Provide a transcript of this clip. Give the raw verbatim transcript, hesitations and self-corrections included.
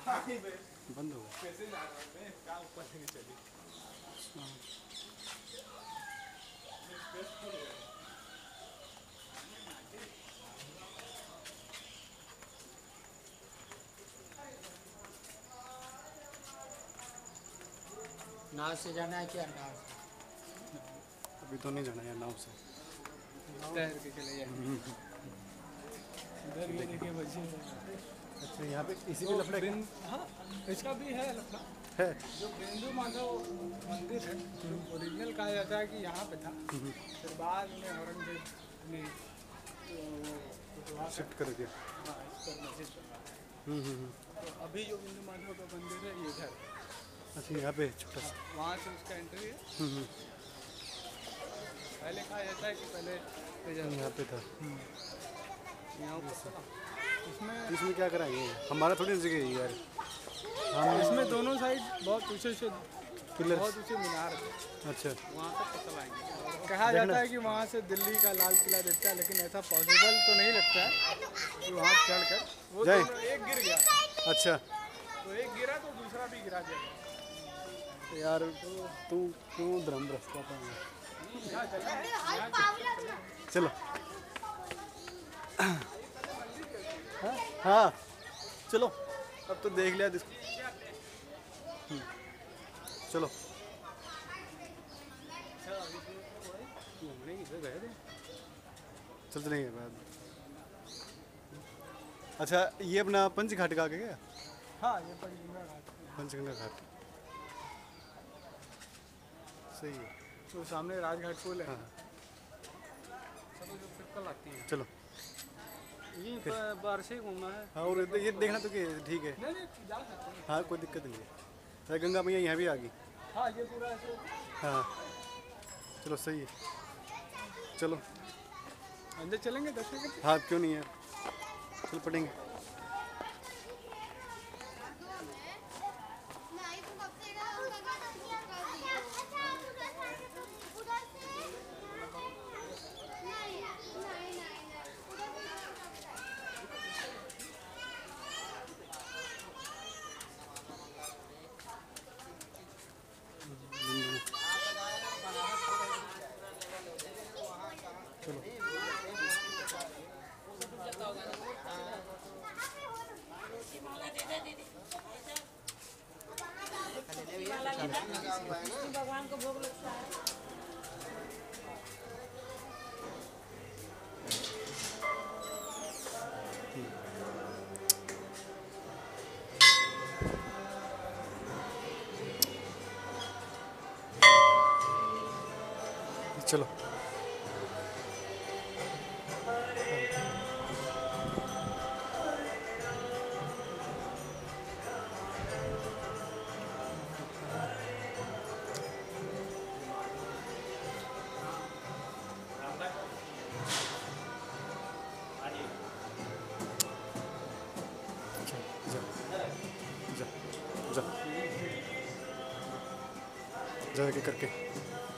बंद हो गया। नाव से जाना है क्या? नाव से अभी तो नहीं जाना है नाव से, तैर के चले जाएंगे। इधर ये देखिए बच्चे। अच्छा यहाँ पे इसी में लफड़े का हाँ, इसका भी है लफड़ा। है। जो बिंदु माधव मंदिर है, जो ओरिजिनल कहा जाता है कि यहाँ पे था, फिर बाद में औरंगजेब ने तो शिफ्ट कर दिया। हाँ, इसको मस्जिद बनवाया। हम्म हम्म तो अभी जो बिंदु माधव का मंदिर है ये इधर, अच्छा यहाँ पे छोटा सा। वहाँ से उसका एंट्री है। हम्म पहले कहा जाता है कि पहले यहाँ पे था। यहाँ पर चला। इसमें इसमें क्या कराएंगे, हमारा थोड़ी जगह है यार। हम इसमें दोनों साइड बहुत ऊंचे से पिलर। बहुत ऊंचे मीनार है, अच्छा वहाँ तक तो चलाएंगे। कहा जाता है कि वहाँ से दिल्ली का लाल किला दिखता है, लेकिन ऐसा पॉसिबल तो नहीं लगता है कि वहाँ चढ़ कर वो जाए। दोनों एक गिर गया, अच्छा तो एक गिरा तो दूसरा भी गिरा दिया। यार तू क्यों धर्म रास्ता पाएंगे। चलो हाँ चलो, अब तो देख लिया इसको। चलो चल चलेंगे बाद। अच्छा ये अपना पंच घाट का आगे क्या? हाँ, ये पंचगंगा घाट पंचगंगा घाट सही है। तो सामने राजघाट पुल है। हाँ चलो जो फिर कल आती हैं। चलो ये बाहर से घूमना है। हाँ, और ये देखना तो कि ठीक है। नहीं नहीं जा सकते हैं। हाँ कोई दिक्कत नहीं है। अरे गंगा मैया यहाँ भी आ गई। हाँ, ये पूरा ऐसे हाँ चलो सही है। चलो अंदर चलेंगे दर्शन करके। हाँ क्यों नहीं है, चल पड़ेंगे। भगवान को भोग लगता है। चलो जा जा जा जाके करके